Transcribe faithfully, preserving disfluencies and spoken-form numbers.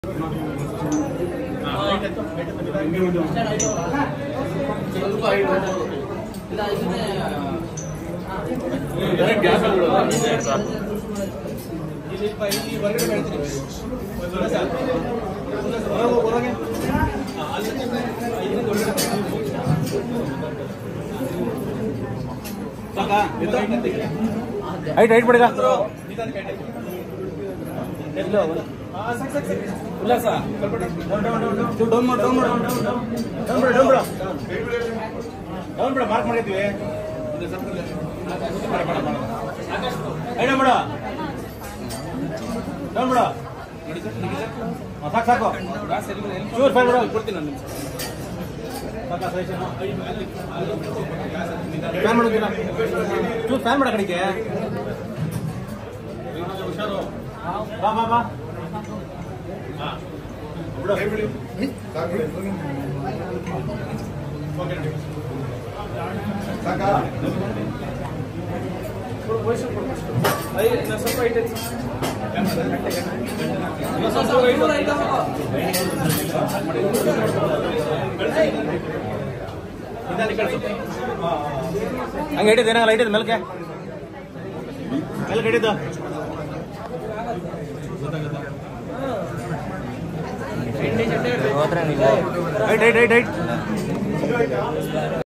height height पड़ेगा Ullas down ಮಾಡು down ಮಾಡು ಡೌನ್ ಬಿಡು ಡೌನ್ ಬಿಡು ಡೌನ್ ಬಿಡು ಮಾರ್ಕ್ ಮಾಡಿದ್ವಿ ಐಡ ಮಾಡು ಡೌನ್ ಬಿಡು ಸಾಕು ಸಾಕು ಚೂರ್ ಫ್ಯಾನ್ ಬಿಡು ಕೊಡ್ತೀನಿ ನಾನು ಸಾಕ ಸೈಷನ್ ಫ್ಯಾನ್ ಮಾಡೋದಿಲ್ಲ ಚೂರ್ ಫ್ಯಾನ್ ಮಾಡ ಕಡೆಗೆ ಬಾ ಬಾ ಬಾ ಹಂಗೆ ಇಟ್ಟಿದ್ದು ಏನಾಗ ಲೈಟ್ ಇದೆ ಮೇಲ್ಕೆ ಮೇಲ್ಕೆ ಇಟ್ಟಿದ್ದು ಹೈಟ್ ಹೈಟ್ ಹೈಟ್ ಹೈಟ್